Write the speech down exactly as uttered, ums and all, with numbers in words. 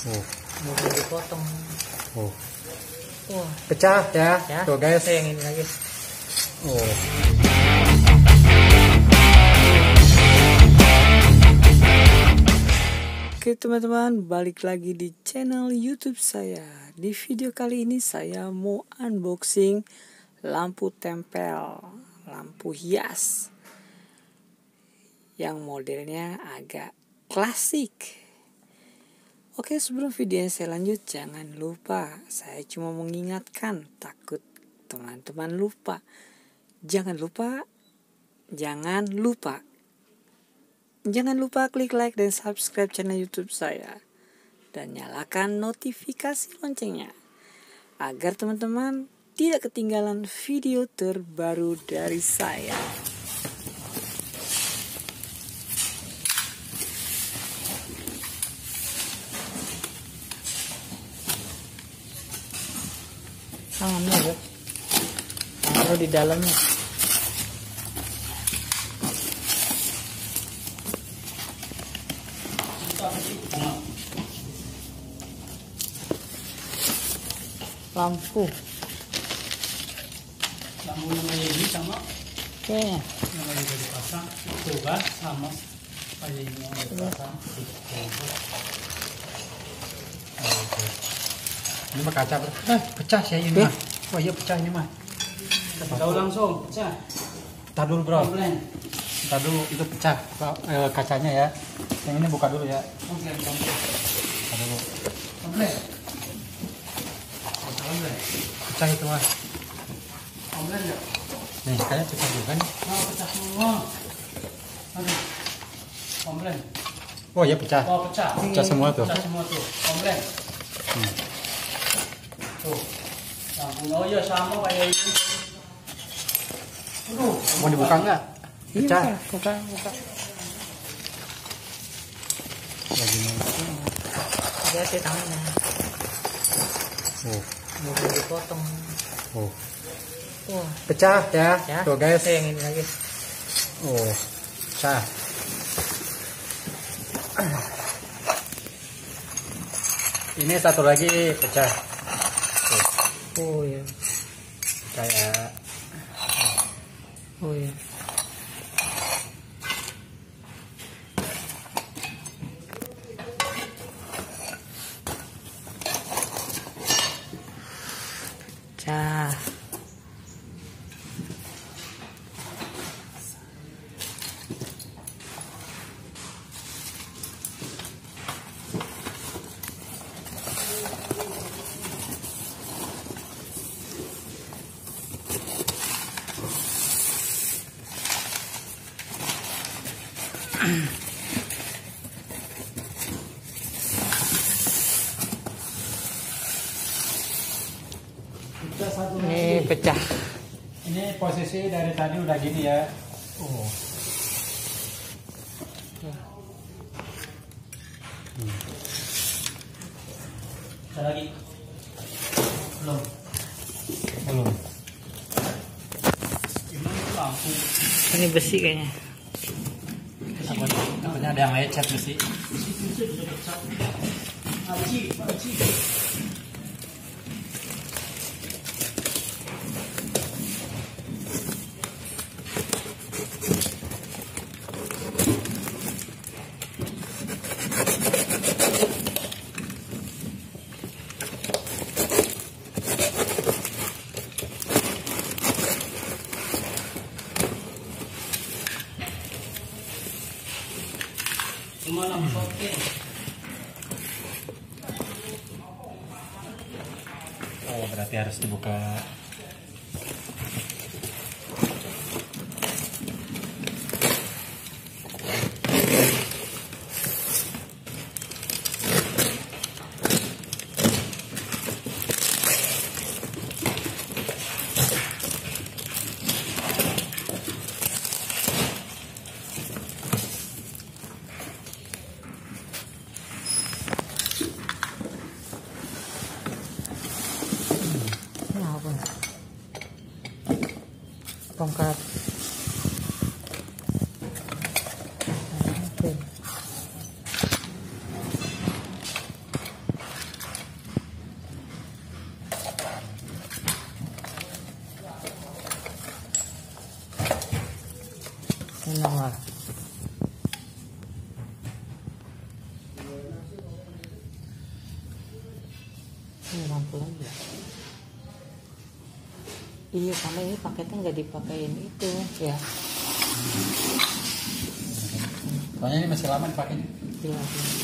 Oh. Mau dipotong. Oh. Wah, Pecah ya. ya. Tuh guys. Saya yang ini lagi. Oh. Oke teman-teman, balik lagi di channel YouTube saya. Di video kali ini saya mau unboxing lampu tempel, lampu hias yang modelnya agak klasik. Oke, sebelum video yang saya lanjut, jangan lupa, saya cuma mengingatkan, takut teman-teman lupa. Jangan lupa, jangan lupa, jangan lupa klik like dan subscribe channel YouTube saya. Dan nyalakan notifikasi loncengnya, agar teman-teman tidak ketinggalan video terbaru dari saya. Tangannya ya, taruh di dalamnya. Lampu. Lampu namanya ini sama Kayaknya. namanya juga dipasang. Tuh kan sama kayak ini yang dipasang. Ini mah kaca, bro. Eh, pecah sih ini mah. Wah, iya pecah ini mah. Tahu langsung pecah. Entar dulu, bro. Komplain. Entar dulu, itu pecah eh, kacanya ya. Yang ini buka dulu ya. Komplain. Komplain. Buka dulu. Komplain. Komplain. Pecah itu mah. Komplain enggak? Nih, kayaknya pecah juga nih. Oh, pecah semua. Aduh. Komplain. Oh, iya pecah. Oh, pecah. Pecah semua tuh. Pecah semua tuh. Komplain. Hmm. Tuh. Lampu oh ya sama kayak ini. Aduh, Mau dibuka enggak? Pecah. Iya, buka, buka. Lagi mau. Hati-hati tangannya. Oh. Mau dipotong. Oh. Wah, Pecah ya. ya. Tuh guys. Saya yang ini lagi. Oh. Pecah. Ini satu lagi pecah. Tuh. Oh ya, Kayak oh ya. Cah. Pecah satu Ini lagi. pecah. ini posisi dari tadi udah gini ya. Oh. Ada lagi. Belum. Belum. Gimana itu lampu? Ini besi kayaknya. Takut, takutnya ada yang lecet besi. Itu sudah pecah. Aci, aci. Cuma lampu soket. Oh, berarti harus dibuka. tongkat. Oke. nama. Ini lampu lagi ya. Iya, karena ini paketnya nggak dipakein itu ya. Soalnya ini masih lama dipakainya. Iya.